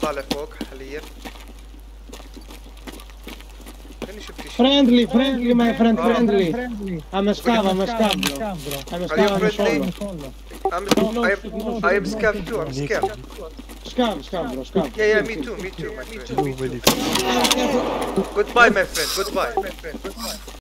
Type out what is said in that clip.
طالع فوق حاليا. ماني شفت شيء. Friendly, my friend, friendly. I'm a scab, bro. I'm a scab, Are you I'm a friendly? solo. I am scared too. I'm scared. Scab, bro, scab. Yeah, me too, my friend. Goodbye, my friend. Goodbye.